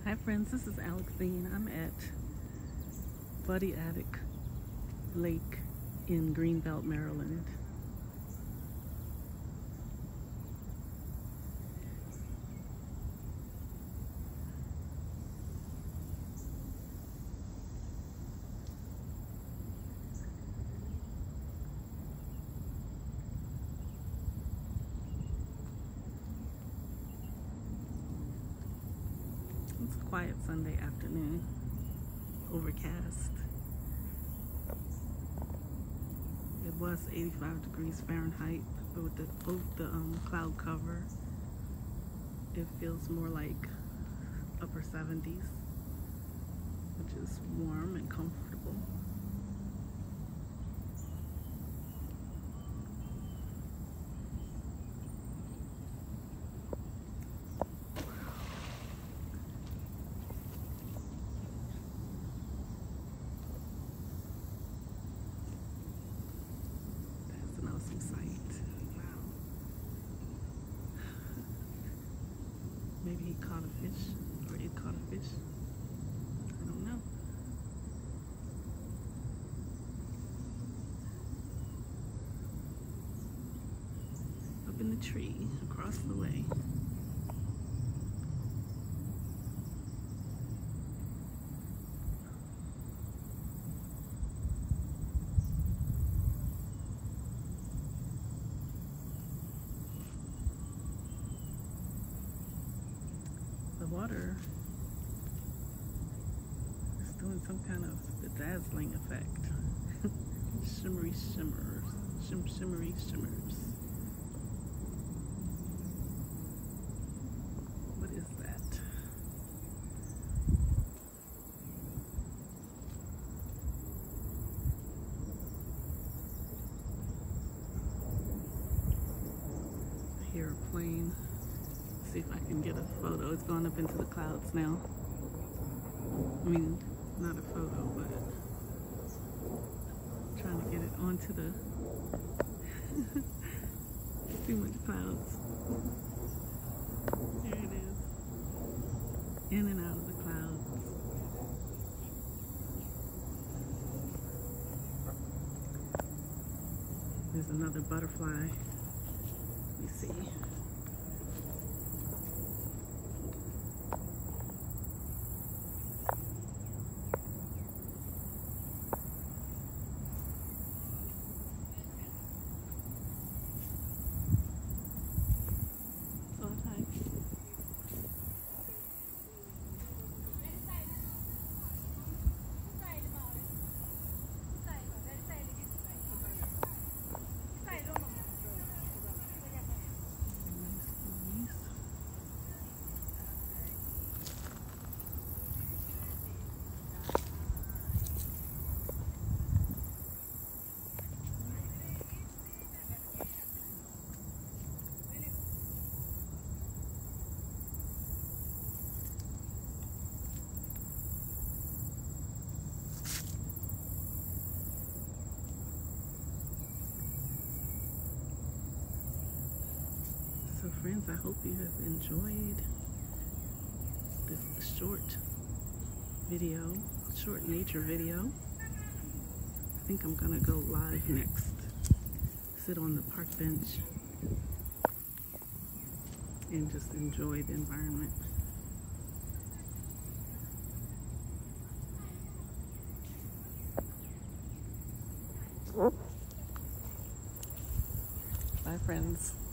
Hi friends, this is Alexine. I'm at Buddy Attic Lake in Greenbelt, Maryland. It's a quiet Sunday afternoon, overcast. It was 85 degrees Fahrenheit, but with the cloud cover, it feels more like upper 70s, which is warm and comfortable. Awesome sight. Wow. Maybe he caught a fish, or it caught a fish. I don't know. Up in the tree, across the way. The water is doing some kind of bedazzling effect. Shimmery shimmers. Shimmery shimmers. What is that? I hear a plane. See if I can get a photo. It's going up into the clouds now. I mean, not a photo, but trying to get it onto the too much clouds. There it is. In and out of the clouds. There's another butterfly. Let me see. So friends, I hope you have enjoyed this short nature video. I think I'm gonna go live next. Sit on the park bench and just enjoy the environment. Bye friends.